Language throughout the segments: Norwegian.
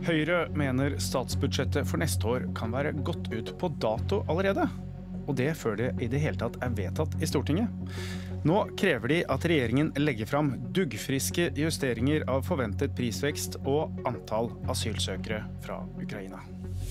Høyre mener statsbudsjettet for neste år kan være gått ut på dato allerede. Og det før det i det hele tatt er vedtatt i Stortinget. Nå krever de at regjeringen legger fram duggfriske justeringer av forventet prisvekst og antall asylsøkere fra Ukraina.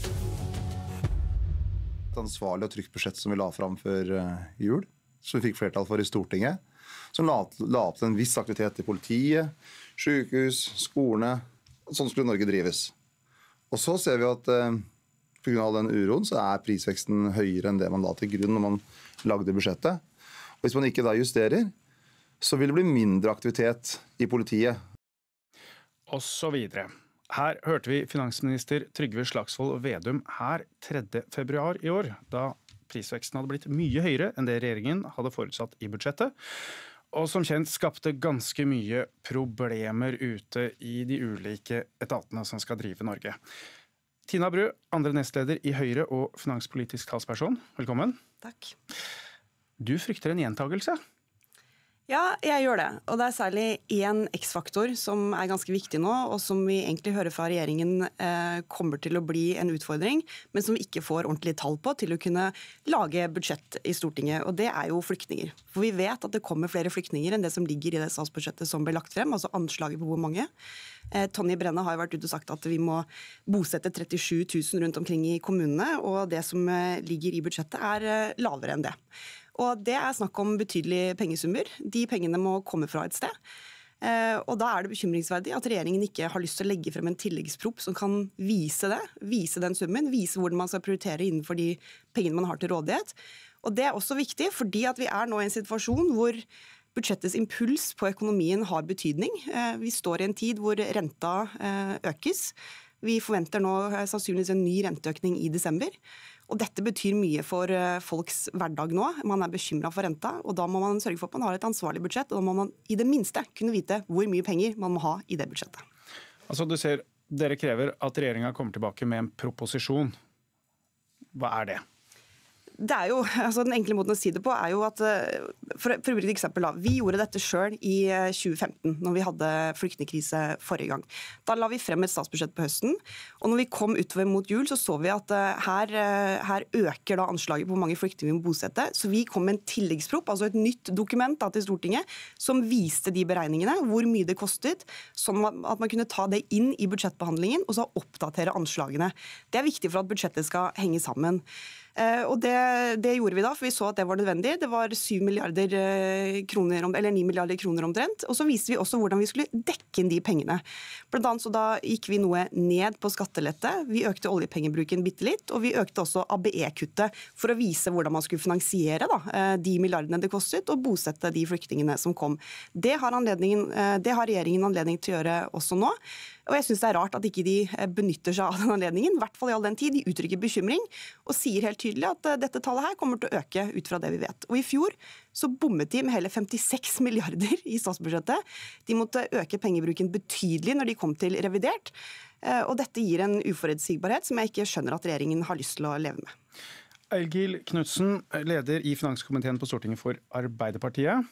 Et ansvarlig og trygt budsjett som vi la fram før jul, som vi fikk flertall for i Stortinget, som la opp til en viss aktivitet i politiet, sykehus, skolene. Sånn skulle Norge drives. Og så ser vi at på grunn av den uroen så er prisveksten høyere enn det man la til grunn når man lagde budsjettet. Og hvis man ikke da justerer, så vil det bli mindre aktivitet i politiet. Og så videre. Her hørte vi finansminister Trygve Slagsvold Vedum her 3. februar i år, da prisveksten hadde blitt mye høyere enn det regjeringen hadde forutsatt i budsjettet. Og som kjent skapte ganske mye problemer ute i de ulike etatene som skal drive Norge. Tina Bru, andre nestleder i Høyre og finanspolitisk talsperson. Velkommen. Takk. Du frykter en gjentagelse? Ja, jeg gjør det. Og det er særlig en X-faktor som er ganske viktig nå, og som vi egentlig hører fra regjeringen kommer til å bli en utfordring, men som vi ikke får ordentlige tall på til å kunne lage budsjett i Stortinget, og det er jo flyktninger. For vi vet at det kommer flere flyktninger enn det som ligger i det statsbudsjettet som ble lagt frem, altså anslaget på hvor mange. Tonje Brenna har jo vært ute og sagt at vi må bosette 37 000 rundt omkring i kommunene, og det som ligger i budsjettet er lavere enn det. Og det er snakk om betydelige pengesummer. De pengene må komme fra et sted. Og da er det bekymringsverdig at regjeringen ikke har lyst til å legge frem en tilleggsprop som kan vise det, vise den summen, vise hvordan man skal prioritere innenfor de pengene man har til rådighet. Og det er også viktig fordi at vi er nå i en situasjon hvor budsjettets impuls på økonomien har betydning. Vi står i en tid hvor renta økes. Vi forventer nå sannsynligvis en ny renteøkning i desember. Og dette betyr mye for folks hverdag nå. Man er bekymret for renta, og da må man sørge for at man har et ansvarlig budsjett, og da må man i det minste kunne vite hvor mye penger man må ha i det budsjettet. Altså du ser, dere krever at regjeringen kommer tilbake med en proposisjon. Hva er det? Det er jo, altså Den enkle måten å si det på er jo at, for å bruke et eksempel da, vi gjorde dette selv i 2015, når vi hadde flyktningkrise forrige gang. Da la vi frem et statsbudsjett på høsten, og når vi kom utover mot jul, så vi at her øker da anslaget på hvor mange flyktninger vi må bosette, så vi kom med en tilleggsprop, altså et nytt dokument da, til Stortinget, som viste de beregningene, hvor mye det kostet, sånn at man kunne ta det inn i budsjettbehandlingen, og så oppdatere anslagene. Det er viktig for at budsjettet skal henge sammen. Og det gjorde vi da, for vi så at det var nødvendig. Det var 7 milliarder kroner, eller 9 milliarder kroner omtrent. Og så viste vi også hvordan vi skulle dekke inn de pengene. Blant annet så da gikk vi noe ned på skattelette. Vi økte oljepengebruken bitte litt, og vi økte også ABE-kuttet for å vise hvordan man skulle finansiere da, de milliardene det kostet, og bosette de flyktningene som kom. Det har regjeringen anledning til å gjøre også nå. Og jeg synes det er rart at ikke de benytter seg av den anledningen, i hvert fall i all den tid. De uttrykker bekymring og sier helt tydelig at dette tallet her kommer til å øke ut fra det vi vet. Og i fjor så bommet de med hele 56 milliarder i statsbudsjettet. De måtte øke pengebruken betydelig når de kom til revidert. Og dette gir en uforutsigbarhet som jeg ikke skjønner at regjeringen har lyst til å leve med. Eigil Knudsen, leder i finanskomiteen på Stortinget for Arbeiderpartiet.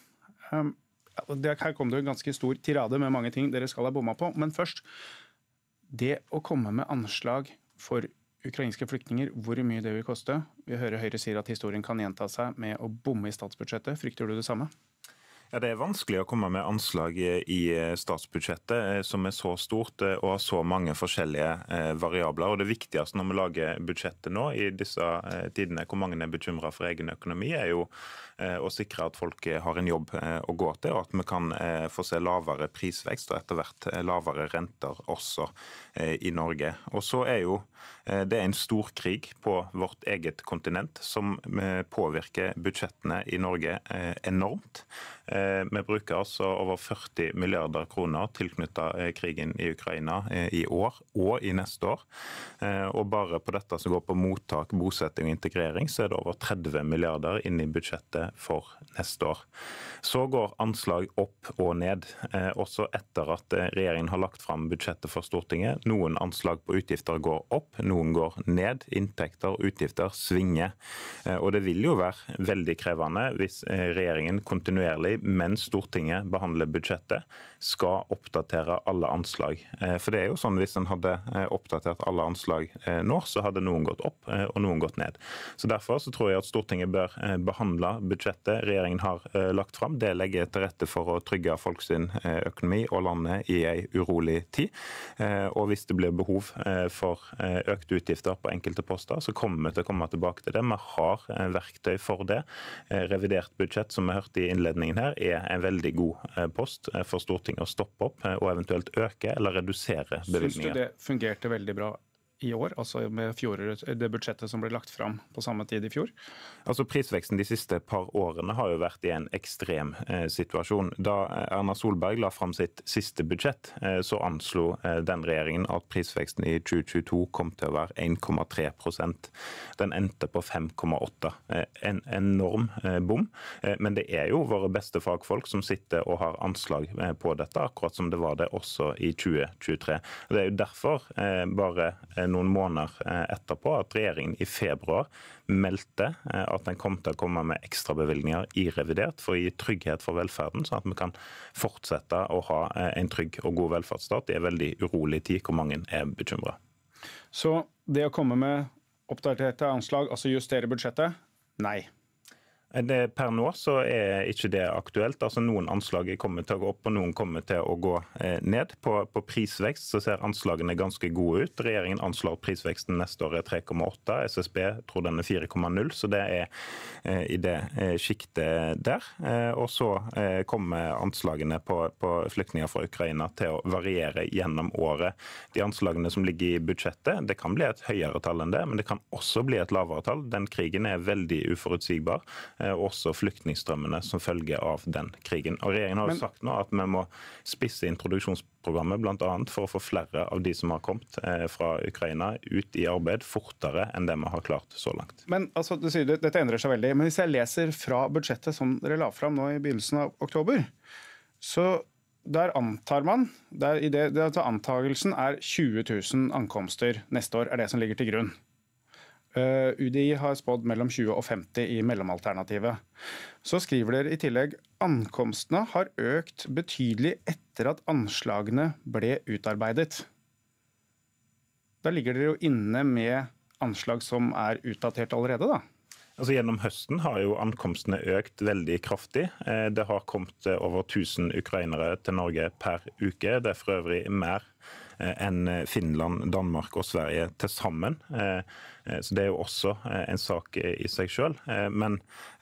Her kom det en ganske stor tirade med mange ting dere skal ha bomma på, men først, det å komme med anslag for ukrainske flyktninger, hvor mye det vil koste? Vi hører Høyre sier at historien kan gjenta seg med å bomme i statsbudsjettet. Frykter du det samme? Ja, Det er vanskelig å komme med anslag i statsbudsjettet som er så stort og har så mange forskjellige variabler. Og Det viktigste når vi lager budsjettet nå i disse tidene, hvor mange er bekymret for egen økonomi, er jo å sikre at folk har en jobb å gå til, og at vi kan få se lavere prisvekst og etter hvert lavere renter også i Norge. Og så er jo det en stor krig på vårt eget kontinent som påvirker budsjettene i Norge enormt. Vi bruker altså over 40 milliarder kroner tilknyttet krigen i Ukraina i år og i neste år. Og bare på dette som går på mottak, bosetting og integrering, så er det over 30 milliarder inn i budsjettet for neste år. Så går anslag opp og ned, også etter at regjeringen har lagt fram budsjettet for Stortinget. Noen anslag på utgifter går opp, noen går ned. Inntekter og utgifter svinger. Og det vil jo være veldig krevende hvis regjeringen kontinuerlig mens Stortinget behandler budsjettet, skal oppdatere alle anslag. For det er jo sånn, hvis en hadde oppdatert alle anslag nå, så hadde noen gått opp og noen gått ned. Så derfor så tror jeg at Stortinget bør behandle budsjettet regjeringen har lagt fram. Det legger til rette for å trygge folk sin økonomi og landet i en urolig tid. Og hvis det blir behov for økte utgifter på enkelte poster, så kommer vi til å komme tilbake til det. Vi har verktøy for det. Revidert budsjett, som vi hørte i innledningen her, er en veldig god post for Stortinget å stoppe opp og eventuelt øke eller redusere bevilgninger. Syns du det fungerte veldig bra i år, altså med det budsjettet som ble lagt fram på samme tid i fjor? Altså Prisveksten de siste par årene har jo vært i en ekstrem situasjon. Da Erna Solberg la fram sitt siste budsjett, så anslo den regjeringen at prisveksten i 2022 kom til å være 1,3%. Den endte på 5,8%. En enorm bom. Men det er jo våre beste fagfolk som sitter og har anslag på dette, akkurat som det var det også i 2023. Det er jo derfor bare noen måneder etterpå at regjeringen i februar meldte at den kom til å komme med ekstrabevilgninger i revidert for å gi trygghet for velferden, sånn at vi kan fortsette å ha en trygg og god velferdsstat i en veldig urolig tid hvor mange er bekymret. Så det å komme med oppdaterte anslag, altså justere budsjettet, nei. Per nå så er ikke det aktuelt. Altså Noen anslag kommer til å gå opp, og noen kommer til å gå ned. På prisvekst så ser anslagene ganske gode ut. Regjeringen anslår prisveksten neste år er 3,8. SSB tror den er 4,0, så det er i det sjiktet der. Og så kommer anslagene på flyktninger fra Ukraina til å variere gjennom året. De anslagene som ligger i budsjettet, det kan bli et høyere tall enn det, men det kan også bli et lavere tall. Den krigen er veldig uforutsigbar. Også flyktningstrømmene som følge av den krigen. Og regjeringen har jo sagt nå at vi må spisse introduksjonsprogrammet blant annet for å få flere av de som har kommet fra Ukraina ut i arbeid fortere enn det vi har klart så langt. Men altså, du sier dette endrer seg veldig, men hvis jeg leser fra budsjettet som dere la fram nå i begynnelsen av oktober, så der antar man, antagelsen er 20 000 ankomster neste år er det som ligger til grunn. UDI har spådd mellom 20 og 50 i mellomalternativet. Så skriver dere i tillegg ankomstene har økt betydelig etter at anslagene ble utarbeidet. Da ligger dere jo inne med anslag som er utdatert allerede, da. Altså Gjennom høsten har jo ankomstene økt veldig kraftig. Det har kommet over 1000 ukrainere til Norge per uke. Det er for øvrig mer enn Finland, Danmark og Sverige til sammen. Så det er jo også en sak i seg selv. Men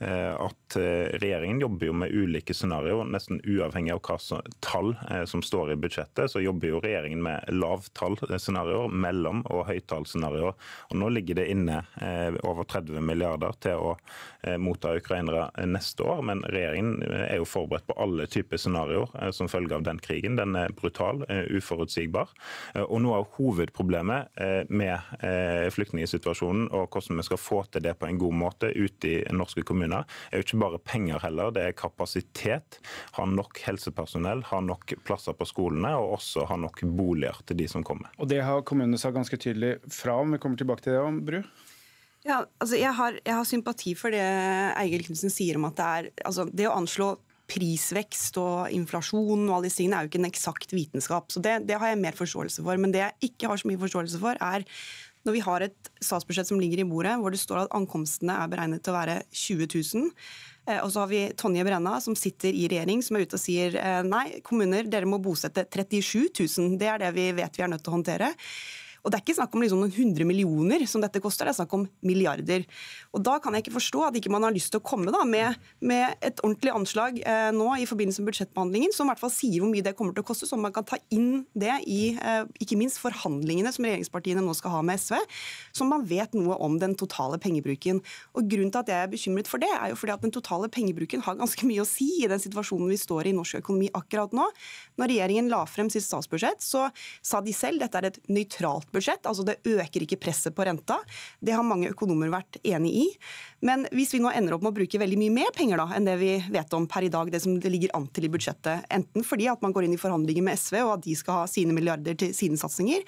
at regjeringen jobber jo med ulike scenarioer, nesten uavhengig av hva tall som står i budsjettet, så jobber jo regjeringen med lavtallscenarioer, mellom- og høytallscenarioer. Og nå ligger det inne over 30 milliarder til å motta ukrainere neste år, men regjeringen er jo forberedt på alle typer scenarioer som følge av den krigen. Den er brutal, uforutsigbar. Og noe av hovedproblemet med flyktningsituasjonen og hvordan vi skal få til det på en god måte ute i norske kommuner, er jo ikke bare penger heller, det er kapasitet, ha nok helsepersonell, ha nok plasser på skolene og også ha nok boliger til de som kommer. Og det har kommunene sagt ganske tydelig fra om. Vi kommer tilbake til det om Bru. Ja, altså jeg har sympati for det Eigil Knudsen sier om at det å anslå prisvekst og inflasjon og alle disse tingene er jo ikke en eksakt vitenskap. Så det har jeg mer forståelse for. Men det jeg ikke har så mye forståelse for, er når vi har et statsbudsjett som ligger i bordet, hvor det står at ankomstene er beregnet til å være 20 000. Og så har vi Tonje Brenna som sitter i regjering som er ute og sier nei, kommuner, dere må bosette 37 000. Det er det vi vet vi er nødt til å håndtere. Og det er ikke snakk om liksom noen 100 millioner som dette koster, det er snakk om milliarder. Og da kan jeg ikke forstå at ikke man har lyst til å komme da med et ordentlig anslag nå i forbindelse med budsjettbehandlingen, som i hvert fall sier hvor mye det kommer til å koste, så man kan ta inn det i ikke minst forhandlingene som regjeringspartiene nå skal ha med SV, så man vet noe om den totale pengebruken. Og grunnen til at jeg er bekymret for det, er jo fordi at den totale pengebruken har ganske mye å si i den situasjonen vi står i norsk økonomi akkurat nå. Når regjeringen la frem sitt statsbudsjett, så sa de selv dette er et nøytralt budsjett, altså det øker ikke presset på renta. Det har mange økonomer vært enig i. Men hvis vi nå ender opp med å bruke veldig mye mer penger da, enn det vi vet om per i dag, det som det ligger an til i budsjettet, enten fordi at man går inn i forhandlinger med SV og at de skal ha sine milliarder til sine satsinger,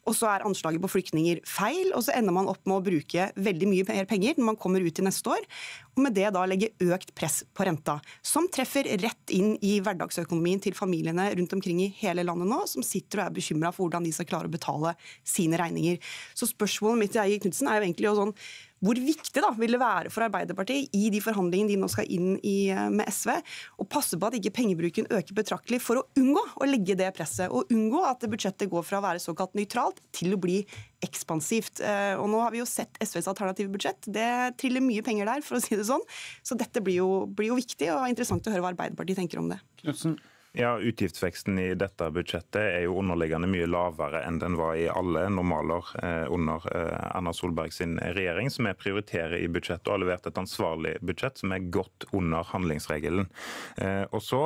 og så anslaget på flyktninger feil, og så ender man opp med å bruke veldig mye mer penger når man kommer ut i neste år, og med det da legge økt press på renta, som treffer rett inn i hverdagsøkonomien til familiene rundt omkring i hele landet nå, som sitter og bekymret for hvordan de skal klare å betale sine regninger. Så spørsmålet mitt til Eigil Knudsen jo egentlig sånn, hvor viktig da vil det være for Arbeiderpartiet i de forhandlingene de nå skal inn i med SV, å passe på at ikke pengebruken øker betraktelig for å unngå å legge det presset, og unngå at budsjettet går fra å være såkalt nøytralt til å bli ekspansivt. Og nå har vi jo sett SVs alternative budsjett. Det triller mye penger der, for å si det sånn. Så dette blir jo viktig, og interessant å høre hva Arbeiderpartiet tenker om det. Knudsen? Ja, Utgiftsveksten i dette budsjettet jo underliggende mye lavere enn den var i alle normaler under Erna Solberg sin regjering, som prioriterer i budsjettet og har levert et ansvarlig budsjett som godt under handlingsregelen. Og så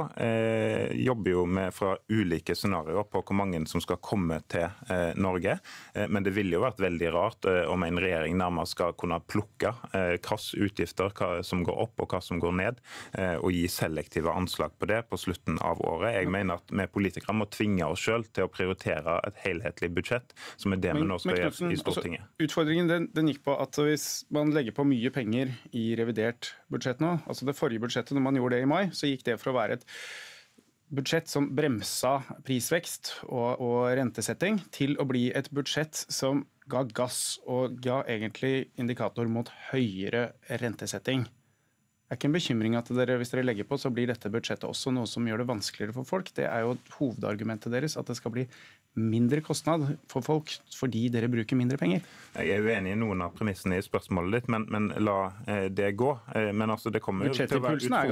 jobber jo vi fra ulike scenarioer på hvor mange som skal komme til Norge, men det ville jo vært veldig rart om en regjering nærmest skal kunne plukke hvilke utgifter som går opp og hva som går ned, og gi selektive anslag på det på slutten av året. Jeg mener at vi politikere må tvinge oss selv til å prioritere et helhetlig budsjett, som det vi nå skal gjøre i Stortinget. Altså, utfordringen den gikk på at hvis man legger på mye penger i revidert budsjett nå, altså det forrige budsjettet når man gjorde det i mai, så gikk det for å være et budsjett som bremsa prisvekst og rentesetting, til å bli et budsjett som ga gass og ga egentlig indikator mot høyere rentesetting. Det ikke en bekymring at hvis dere legger på, så blir dette budsjettet også noe som gjør det vanskeligere for folk. Det jo hovedargumentet deres, at det skal bli mindre kostnad for folk fordi dere bruker mindre penger. Jeg uenig i noen av premissene i spørsmålet ditt, men la det gå. Men altså, det kommer til å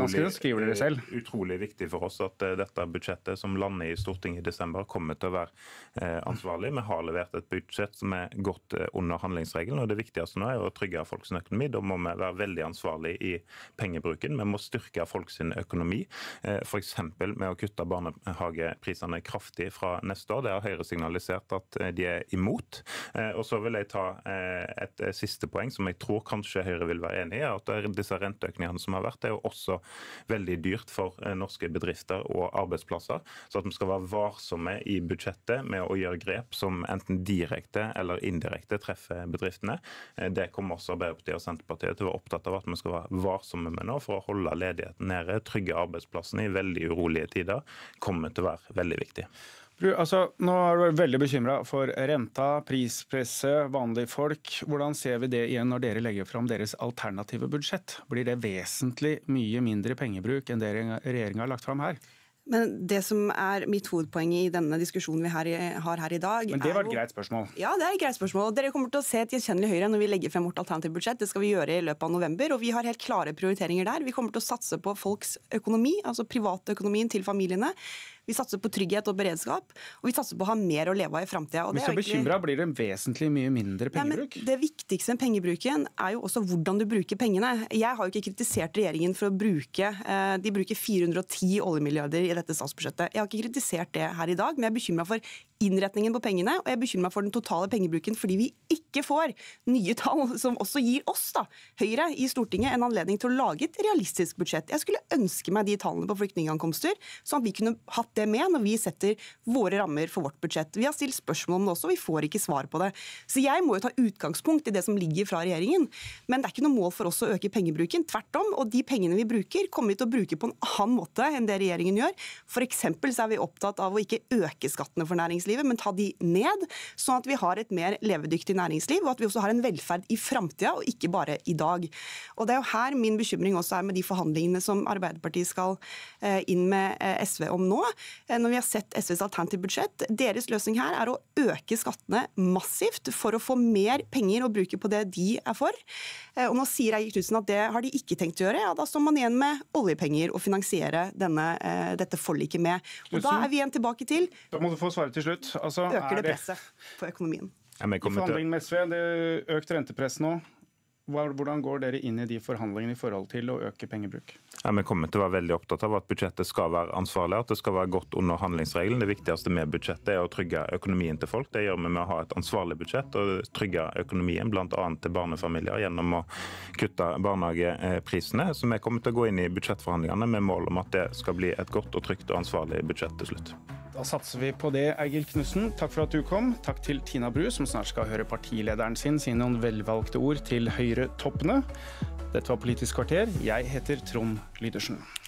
være utrolig viktig for oss at dette budsjettet som lander i Stortinget i desember kommer til å være ansvarlig. Vi har levert et budsjett som godt under handlingsregelen, og det viktigste nå å trygge folks økonomi. Da må vi være veldig ansvarlig i pengebruken. Vi må styrke folks økonomi, for eksempel med å kutte barnehageprisene kraftig fra neste år. Det har Høyre signalisert at de imot. Og så vil jeg ta et siste poeng som jeg tror kanskje Høyre vil være enig i, at disse renteøkningene som har vært, jo også veldig dyrt for norske bedrifter og arbeidsplasser, så at vi skal være varsomme i budsjettet med å gjøre grep som enten direkte eller indirekte treffer bedriftene. Det kommer også Arbeiderpartiet og Senterpartiet til å være opptatt av at vi skal være varsomme med nå for å holde ledigheten nede, trygge arbeidsplassene i veldig urolige tider, kommer til å være veldig viktig. Altså, nå du vært veldig bekymret for renta, prispresset, vanlige folk. Hvordan ser vi det igjen når dere legger fram deres alternative budsjett? Blir det vesentlig mye mindre pengebruk enn det regjeringen har lagt fram her? Men det som mitt hovedpoeng i denne diskusjonen vi har her i dag... Men det var et greit spørsmål. Ja, det et greit spørsmål. Dere kommer til å se et gjenkjennelig Høyre når vi legger frem vårt alternative budsjett. Det skal vi gjøre i løpet av november, og vi har helt klare prioriteringer der. Vi kommer til å satse på folks økonomi, altså privatøkonomien til familiene. Vi satser på trygghet og beredskap, og vi satser på å ha mer å leve av i fremtiden. Hvis du bekymret, blir det vesentlig mye mindre pengebruk? Ja, det viktigste med pengebruken jo også hvordan du bruker pengene. Jeg har jo ikke kritisert regjeringen for å bruke, de bruker 410 oljemilliarder i dette statsbudsjettet. Jeg har ikke kritisert det her i dag, men jeg er bekymret for innretningen på pengene, og jeg er bekymret for den totale pengebruken, fordi vi ikke får nye tall som også gir oss, Høyre i Stortinget, en anledning til å lage et realistisk budsjett. Jeg skulle ønske meg de tallene på flyktningankomster, sånn at vi kunne hatt det med når vi setter våre rammer for vårt budsjett. Vi har stilt spørsmål om det også, vi får ikke svar på det. Så jeg må jo ta utgangspunkt i det som ligger fra regjeringen, men det ikke noe mål for oss å øke pengebruken. Tvert om, og de pengene vi bruker, kommer vi til å bruke på en annen måte enn det regjeringen gjør. For eksempel så vi opptatt av å ikke øke skattene for næringslivet, men ta de ned, sånn at vi har et mer levedyktig næringsliv, og at vi også har en velferd i fremtiden, og ikke bare i dag. Og det jo her min bekymring også med de forhandlingene som Arbeiderpartiet skal inn med SV om nå. Når vi har sett SVs alternative budsjett, deres løsning her å øke skattene massivt for å få mer penger å bruke på det de for. Og nå sier Eigil Knudsen at det har de ikke tenkt å gjøre. Ja, da står man igjen med oljepenger å finansiere dette forliket med. Og da vi igjen tilbake til... Da må du få svare til slutt. Altså, øker det presset på økonomien? I forhandlingen med SV, det økt rentepress nå. Hvordan går dere inn i de forhandlingene i forhold til å øke pengebruk? Ja, vi kommer til å være veldig opptatt av at budsjettet skal være ansvarlig, at det skal være godt under handlingsregelen. Det viktigste med budsjettet å trygge økonomien til folk. Det gjør vi med å ha et ansvarlig budsjett og trygge økonomien bl.a. til barnefamilier gjennom å kutte barnehageprisene. Så vi kommer til å gå inn i budsjettforhandlingene med mål om at det skal bli et godt og trygt og ansvarlig budsjett til slutt. Da satser vi på det, Eigil Knudsen. Takk for at du kom. Takk til Tina Bru, som snart skal høre partilederen sin si noen velvalgte ord til Høyre-toppene. Dette var Politisk kvarter. Jeg heter Trond Lydersen.